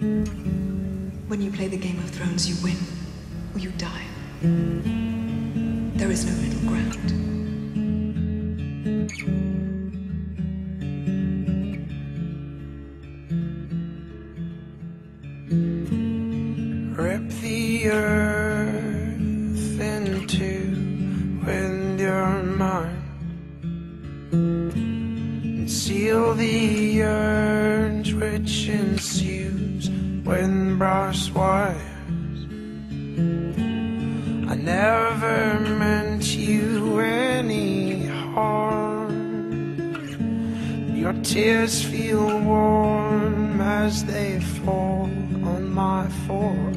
When you play the Game of Thrones, you win, or you die. There is no middle ground. Rip the earth in two with your mind, and seal the urge which ensues with brass wires. I never meant you any harm. Your tears feel warm as they fall on my forearms.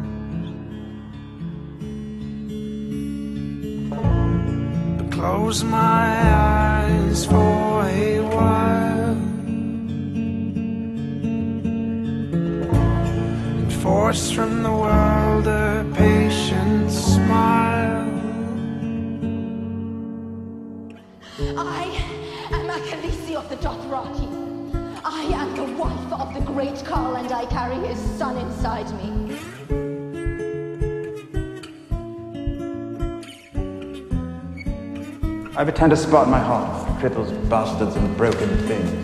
But close my eyes for a while and force from the world a patient smile. I am Khaleesi of the Dothraki. I am the wife of the great Khal, and I carry his son inside me. I have a tender spot in my heart for cripples, bastards, and broken things.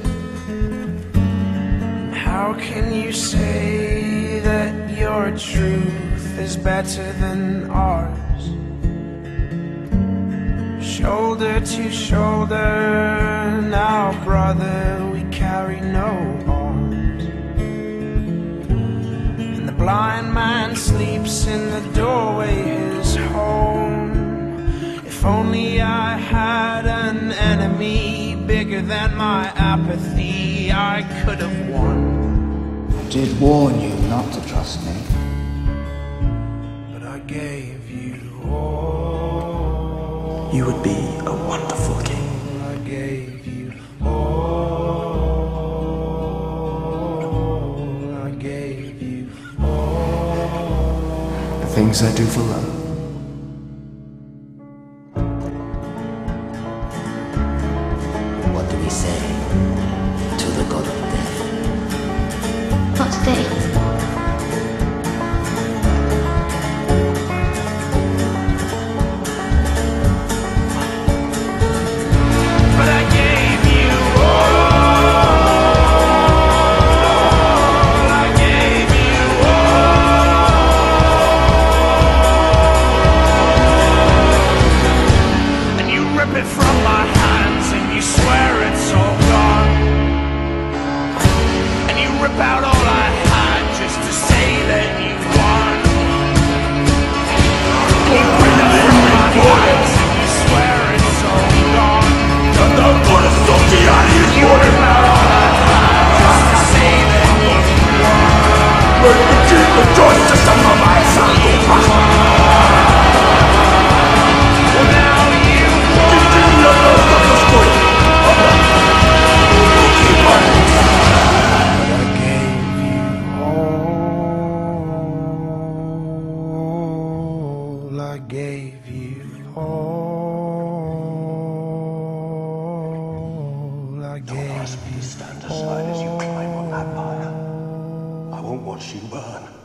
How can you say that your truth is better than ours? Shoulder to shoulder, now brother, we carry no arms. And the blind man sleeps in the doorway, his home. If only I had an enemy bigger than my apathy, I could have won. I did warn you not to trust me. But I gave you all. You would be a wonderful king. I gave you all. I gave you all. The things I do for love. What do we say to the god of death? Not today. But I gave you all. I gave you all. And you rip it from my hands and you swear it's all gone. And you rip out all I had just to say that you've won. You rip it from my hands and you swear it's all gone. You rip out all I had just to say that you've won. Now you I gave you all. I gave you all. I gave you stand aside as you climb on that pyre. I won't watch you burn.